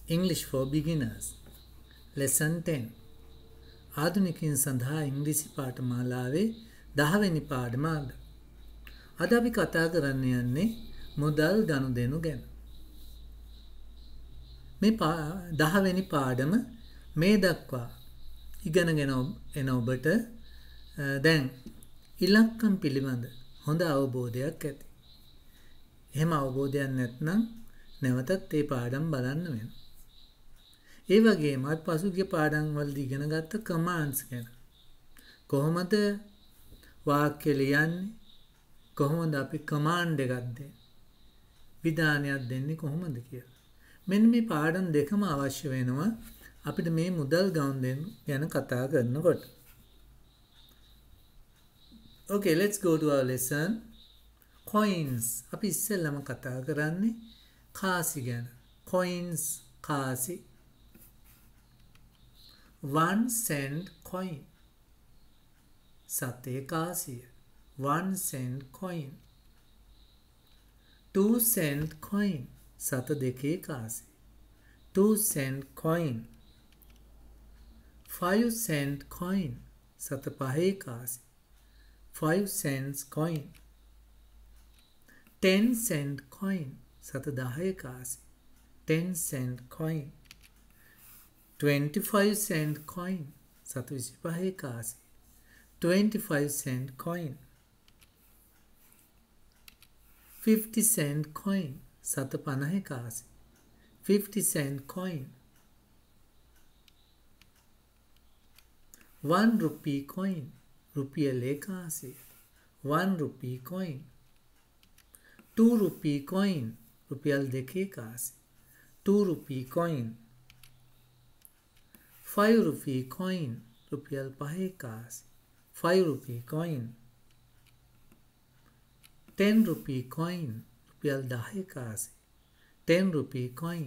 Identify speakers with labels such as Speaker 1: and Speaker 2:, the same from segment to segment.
Speaker 1: English for Beginners Lesson 10 ආධුනිකයින් සඳහා ඉංග්‍රීසි පාඨමාලාවේ 10 වෙනි පාඩම අද අපි කතා කරන්න යන්නේ මුදල් ගනුදෙනු ගැන. මේ 10 වෙනි පාඩම මේ දක්වා ඉගෙනගෙන එන ඔබට දැන් ඉලක්කම් පිළිබඳ හොඳ අවබෝධයක් ඇති. එහෙම අවබෝධයක් නැත්නම් නැවතත් මේ පාඩම් බලන්න වෙනවා. ඒ වගේම අත් පසුගිය පාඩම් වලදී ඉගෙන ගත්ත කමාන්ඩ්ස් ගැන කොහොමද වාක්‍ය ලියන්නේ, කොහොමද අපි කමාන්ඩ් එකක් දෙන්නේ, විධානයක් දෙන්නේ කොහොමද කියලා. මෙන්න මේ පාඩම් දෙකම අවශ්‍ය වෙනවා අපිට මේ මුදල් ගනුදෙනු ගැන කතා කරනකොට. Okay, let's go to our lesson. Coins. අපි ඉස්සෙල්ලාම කතා කරන්නේ කාසි ගැන. Coins, කාසි. 1 cent coin. සතේ කාසිය. 1 cent coin. 2 cent coin. සත දෙකේ කාසි. 2 cent coin. 5 cent coin. සත පහේ කාසි. 5 cents coin. 10 cent coin. සත දහේ කාසි. 10 cent coin. 25 cent coin. සත විසිපහේ කාසි. 25 cent coin. 50 cent coin. සත පනහේ කාසි. 50 cent coin. 1 rupee coin. රුපියලේ කාසිය. 1 rupee coin. 2 rupee coin. රුපියල් දෙකේ කාසි. 2 rupee coin. 5 rupee coin. රුපියල් පහේ කාසි. 5 rupee coin. 10 rupee coin. රුපියල් දහේ කාසි. 10 rupee coin.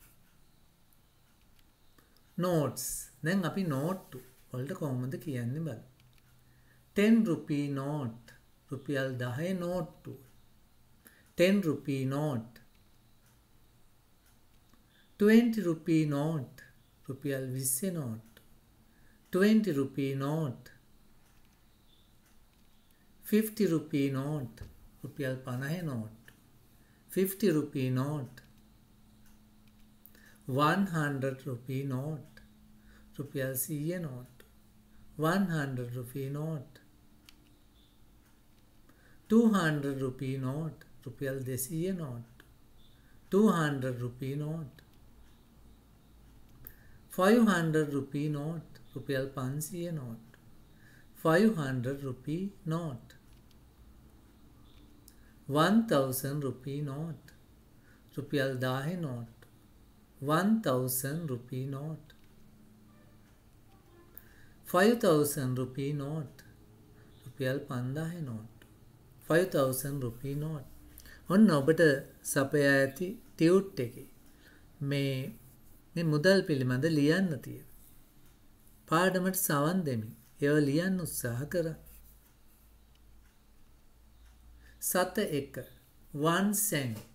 Speaker 1: notes. දැන් අපි note වලට කොහොමද කියන්නේ බලමු. 10 rupee note. රුපියල් 10 note. 10 rupee note. 20 rupee note. රුපියල් 20 note. 20 rupee note. 50 rupee note. රුපියල් 50 note. 50 rupee note. 100 rupee note. රුපියල් 100 note. 100 rupee note. 200 rupee note. රුපියල් 200 note. 200 rupee note. 500 rupee note. රුපියල් 500 note. 500 rupee note. 1000 rupee note. රුපියල් 1000 note. 1000 rupee note. 5000 rupee note. රුපියල් 5000 note. 5000 rupee note. ඔන්න ඔබට සපයා ඇති ටියුට් එකේ මේ මුදල් පිළිබඳ ලියන්න තියෙන. පාඩමට සවන් දෙමින් ඒව ලියන්න උත්සාහ කරන්න. සත 1 1 cent.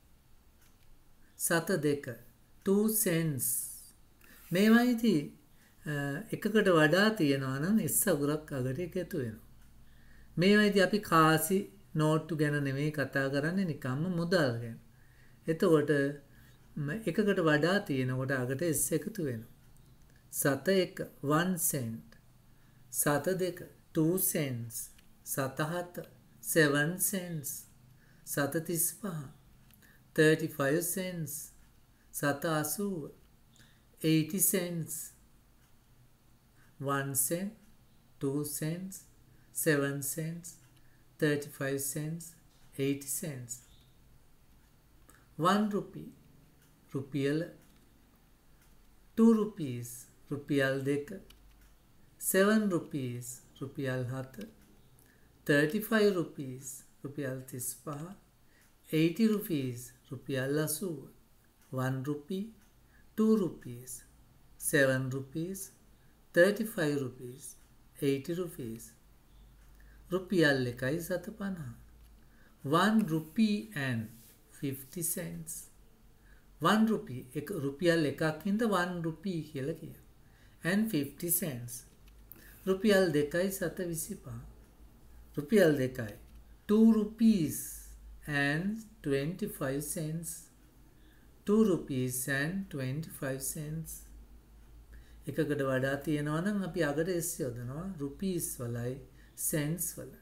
Speaker 1: සත 2 2 cents. මේවයිති එකකට වඩා තියෙනවා නම් S අගුරක් අගට එකතු වෙනවා. මේවයිති අපි කාසි නෝට්ටු ගැන නෙමෙයි කතා කරන්නේ, නිකම්ම මුදල් ගැන. එතකොට එකකට වඩා තියෙනකොට අගට S එකතු වෙනවා. සත 1 1 cent. සත 2 2 cents. සත 7 7 cents. සත 35 35 cents. සත 80 80 cents. 1 cent, 2 cents, 7 cents, 35 cents, 80 cents. 1 rupee. රුපියල. 2 rupees. රුපියල් 2. 7 rupees. රුපියල් 7. 35 rupees. රුපියල් 35. 80 rupees. රුපියල් 80. 1 rupee. 2 rupees. 7 rupees. 35 rupees. 80 rupees. රුපියල් 1යි සත 50. 1 rupee and 50 cents. 1 rupee එක රුපියල් එකක් හින්දා 1 rupee කියලා කියනවා. and 50 cents. රුපියල් 2යි සත 25. රුපියල් 2යි 2 rupees and 25 cents. 2 rupees and 25 cents. එකකට වඩා තියෙනවා නම් අපි අගට s යොදනවා rupees වලයි cents වලයි.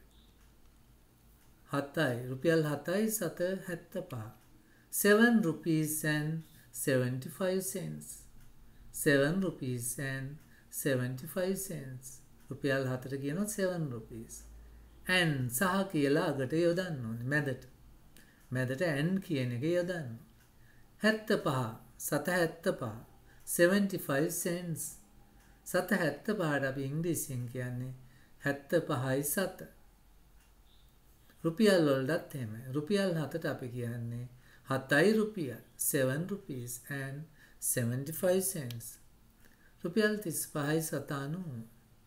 Speaker 1: 7යි රුපියල් 7යි සත 75. 7 rupees and 75 cents. 7 rupees and 75 cents. රුපියල් 4ට කියනවා 7 rupees. and සහ කියලා අගට යොදන්න ඕනේ මැදට. මැදට and කියන එක යොදන්න. 75 සත 75 75 cents. සත 75ට අපි ඉංග්‍රීසියෙන් කියන්නේ 75යි සත. රුපියල් වලටත් එහෙමයි. රුපියල් 7ට අපි කියන්නේ 7යි රුපියල් 7 rupees and 75 cents. රුපියල් 35යි සත 90.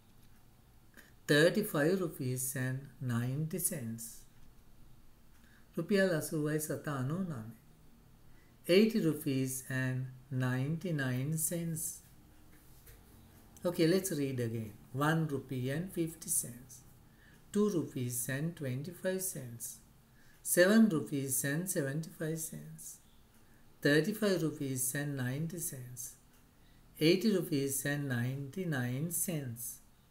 Speaker 1: 35 rupees and 90 cents. රුපියල් 80යි සත 99. 80 rupees and 99 cents. Okay, let's read again. 1 rupee and 50 cents. 2 rupees and 25 cents. 7 rupees and 75 cents. 35 rupees and 90 cents. 80 rupees and 99 cents.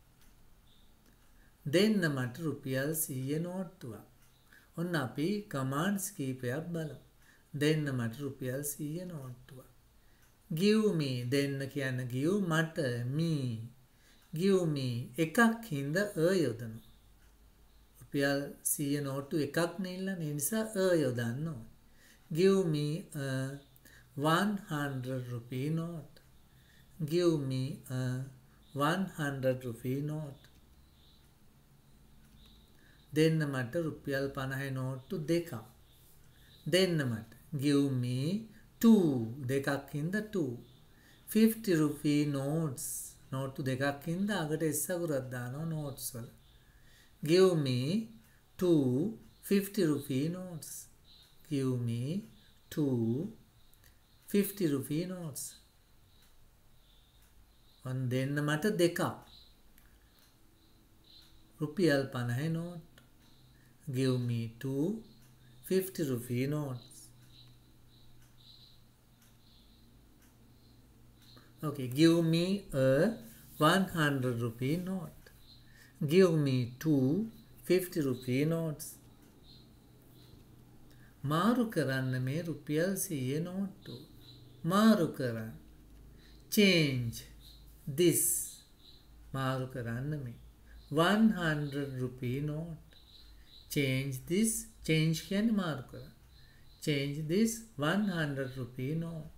Speaker 1: දෙන්න මට රුපියල් 100 නෝට්ටුවක්. ඔන්න අපි කමාන්ඩ්ස් කීපයක් බලමු. දෙන්න මට රුපියල් 100 නෝට්ටුවක්. give me දෙන්න කියන්නේ give මට me. give me එකක් හින්දා යොදනවා. රුපියල් 100 නෝට්ටු එකක් නෙල්ලන නිසා යොදන්න ඕනේ. give me a 100 rupee note. give me a 100 rupee note. දෙන්න මට රුපියල් 50 නෝට්ටු දෙකක්. දෙන්න මට give me 2 දෙකක් හින්දා 2. 50 rupee notes නෝට්ටු දෙකක් හින්දා අගට s අකුරක් දානවා notes වල. give me 2 50 rupee notes. give me 2 50 rupee notes. ඔන්න දෙන්න මට දෙකක්. රුපියල් 50 note. give me 2 50 rupee notes. Okay, give me a 100 rupee note. give me 2 50 rupee notes. මාරු කරන්න මේ රුපියල් 100 නෝට්ටු. මාරු කරන්න. change this. මාරු කරන්න මේ 100 rupee note. change this. change කියන්නේ මාරු කරන්න. change this 100 rupee note.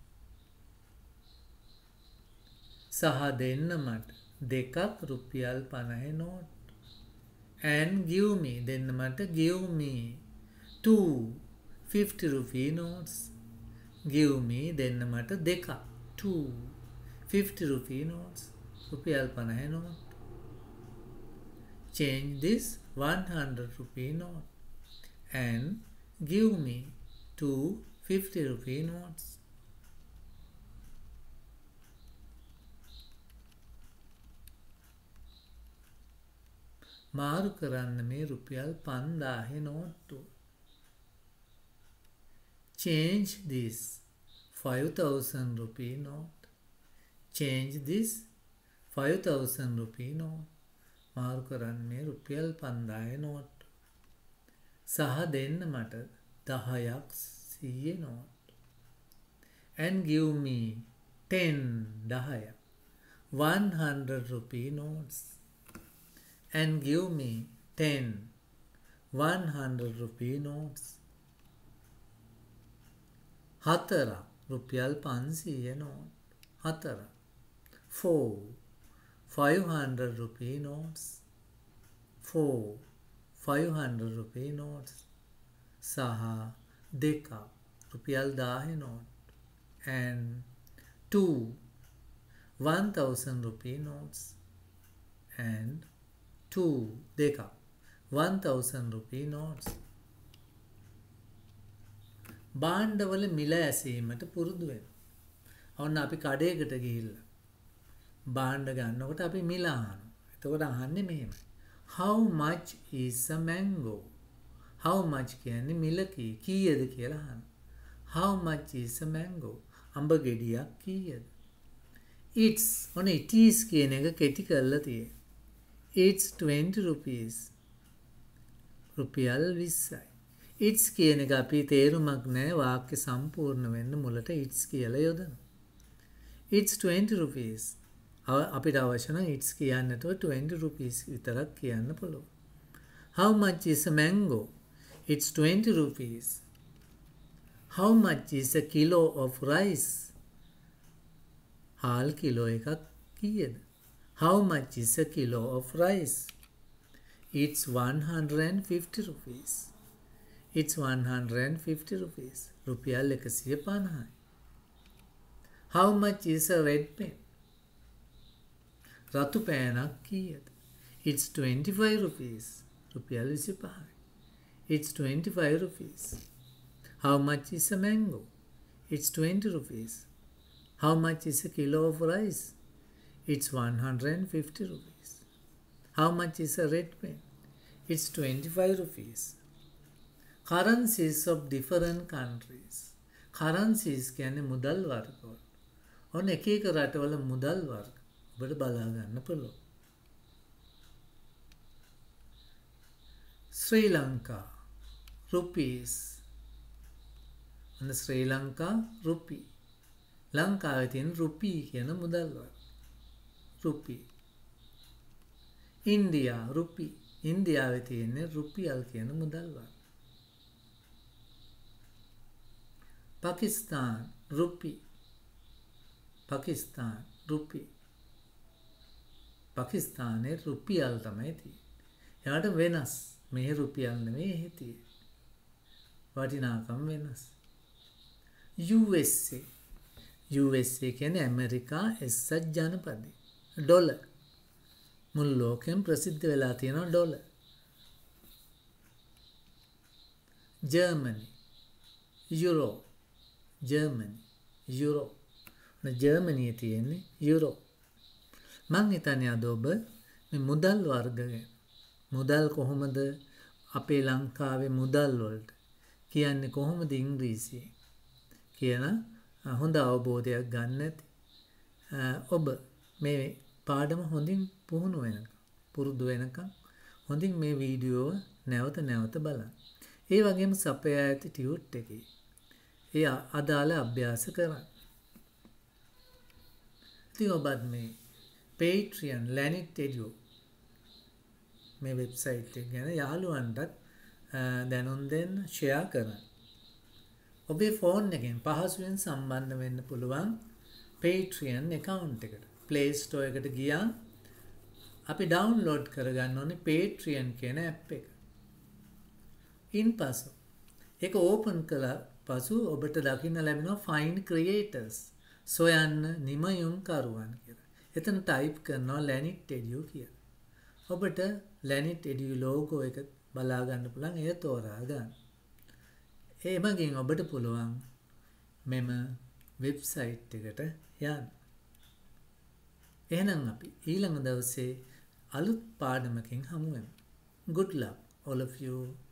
Speaker 1: සහ දෙන්න මට දෙකක් රුපියල් 50 නෝට්. and give me දෙන්න මට give me 2 50 rupee notes. give me දෙන්න මට දෙකක් 2 50 rupee notes. රුපියල් 50 note. change this 100 rupee note and give me 2 50 rupee notes. මාරු කරන්න මේ රුපියල් 5000 නෝට්ටු. change this 5000 rupee note. change this 5000 rupee note. මාරු කරන්න මේ රුපියල් 5000 නෝට්ටු. සහ දෙන්න මට 10ක් 100 නෝට්ටු. and give me 10 100 rupee notes. and give me 10 100 rupee notes. හතරක් රුපියල් 500 note. හතරක් 4 500 rupee notes. 4 500 rupee notes. සහ දෙකක් රුපියල් 10 note. and 2 1000 rupee notes. and 2 දෙකක් 1000 rupee notes. භාණ්ඩවල මිල ඇසීමට පුරුදු වෙනවා. ඔන්න අපි කඩේකට ගිහිල්ලා භාණ්ඩ ගන්නකොට අපි මිල අහනවා. එතකොට අහන්නේ මෙහෙමයි. How much is a mango? How much කියන්නේ මිල කීයද කියලා අහනවා. How much is a mango? අඹ ගෙඩියක් කීයද? It's ඔන්න it is කියන එක කෙටි කරලා තියෙන්නේ. It's 20 rupees. රුපියල් 20යි. It's කියන එක අපි තේරුමක් නැහැ වාක්‍ය සම්පූර්ණ වෙන්න මුලට it's කියලා යොදනවා. It's 20 rupees. අපිට අවශ්‍ය නම් it's කියන්න නැතුව 20 rupees විතරක් කියන්න පුළුවන්. How much is a mango? It's 20 rupees. How much is a kilo of rice? හාල් කිලෝ එකක් කීයද? How much is a kilo of rice? It's 150 rupees. It's 150 rupees. රුපියල් 150යි. How much is a red pen? රතු පෑනක් කීයද? It's 25 rupees. රුපියල් 25යි. It's 25 rupees. How much is a mango? It's 20 rupees. How much is a kilo of rice? It's 150 rupees. How much is a red pen? It's 25 rupees. Currencies of different countries. Currencies කියන්නේ මුදල් වර්ගවල. ඔන්න එක එක රටවල මුදල් වර්ග ඔබට බලා ගන්න පුළුවන්. ශ්‍රී ලංකා rupees. ඔන්න ශ්‍රී ලංකා රුපී. ලංකාවේ තියෙන රුපී කියන මුදල් වර්ග. රුපී. India rupee. ඉන්දියාවේ තියෙන රුපියල් කියන මුදල් වර්ග. පාකිස්තාන් රුපී. පාකිස්තාන් රුපී. පාකිස්තානයේ රුපියල් තමයි තියෙන්නේ. එයාට වෙනස්. මේ රුපියල් නෙමෙයි එහෙ තියෙන්නේ. වටිනාකම් වෙනස්. USA. USA කියන්නේ ඇමරිකා එක්සත් ජනපදය. ඩොලර්. මුළු ලෝකෙම ප්‍රසිද්ධ වෙලා තියෙනවා dollar. Germany. Euro. Germany. Euro. ජර්මනියේ තියෙන්නේ යුරෝ. මං හිතන්නේ අද ඔබ මේ මුදල් වර්ග ගැන මුදල් කොහොමද අපේ ලංකාවේ මුදල් වලට කියන්නේ කොහොමද ඉංග්‍රීසියෙන් කියන හොඳ අවබෝධයක් ගන්න ඇති. ඔබ මේ පාඩම හොඳින් පුහුණු වෙනකම් පුරුදු වෙනකම් හොඳින් මේ වීඩියෝව නැවත නැවත බලන්න. ඒ වගේම සපයා ඇති ටියුට් එකේ ඒ අදාළ අභ්‍යාස කරන්න. ඉතින් ඔබත් මේ Patreon Lanit Edu මේ වෙබ්සයිට් එක ගැන යාළුවන්ටත් දැනුම් දෙන්න ෂෙයා කරන්න. ඔබේ ෆෝන් එකෙන් පහසුවෙන් සම්බන්ධ වෙන්න පුළුවන් Patreon account එකට. Play Store එකට ගියා අපි ඩවුන්ලෝඩ් කරගන්න ඕනේ Patreon කියන app එක. ඉන්පසු ඒක ඕපන් කළා පසු ඔබට දකින්න ලැබෙනවා Find Creators සොයන්න නිමයුම් කරුවන් කියලා. එතන ටයිප් කරනවා Lanit Edu කියලා. ඔබට Lanit Edu logo එක බලා ගන්න පුළුවන් එය තෝරා ගන්න. ඒ මගින් ඔබට පුළුවන් මෙම වෙබ්සයිට් එකට යන්න. එහෙනම් අපි ඊළඟ දවසේ අලුත් පාඩමකින් හමු වෙමු. Good luck all of you.